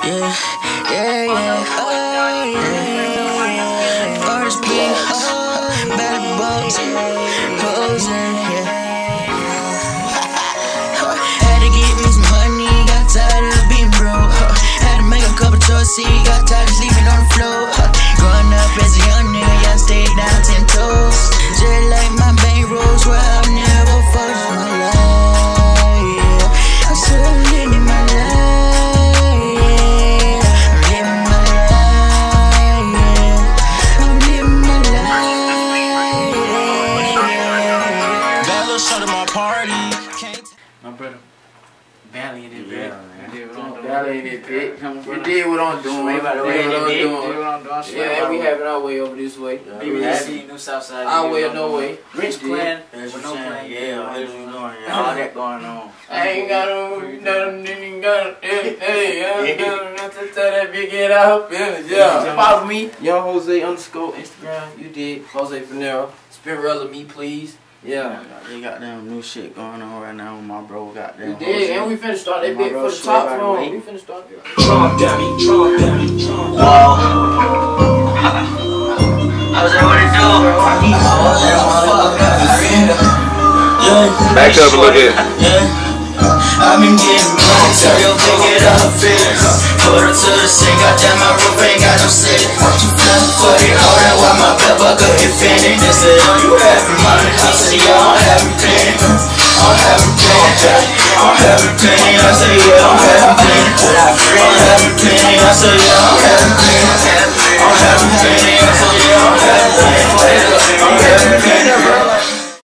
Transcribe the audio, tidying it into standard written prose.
First beat, BallyBucks, Jose, Had to get me some money, got tired of being broke. Had to make a couple choices, got tired of sleeping on the floor. Growing up as a young nigga, yeah, I stayed down 10 toes. Just like my bankroll, swear I'll never force my life. I'm so living my life. My brother, Bally in it, Bally in it, bitch. You did what I'm doing. Yeah, we having our way over this way. BBC, New Southside. Our way or no way. Rich plan, That's with what no I'm plan. saying. Yeah, that's what you doing. All that going on. I ain't got nothing, nothing to tell that big head out. Yeah. Follow me, YoungJose _ Instagram. You did. Jose Finero. Spinrella me, please. Yeah. They got them new shit going on right now with my bro. Got them. We did, and we finna start that bit for the top floor. We finna start that. Trump dummy. I was like, what it do? Back up a little bit. I've been getting money, so you'll pick it up, put her to the sink, goddamn my roof ain't got no ceiling. For the order, while my belt buckle hit fending. They said, oh, you having money? I said, yeah, I'm having plenty. I'm having plenty. I'm having plenty. I said, yeah, I'm having plenty. I'm having plenty. I said, yeah, I'm having plenty. I'm having plenty. I said, yeah, I'm having plenty. I'm having plenty.